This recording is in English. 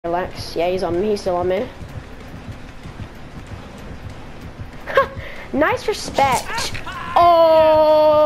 Relax. Yeah, he's on me. He's still on me. Nice respect. Oh.